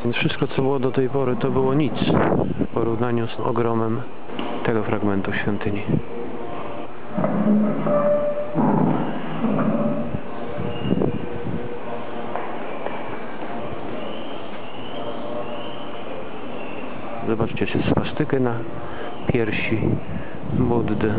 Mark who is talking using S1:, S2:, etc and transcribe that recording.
S1: Wszystko, co było do tej pory, to było nic w porównaniu z ogromem tego fragmentu świątyni. Zobaczcie, czy swastykę na piersi Buddy.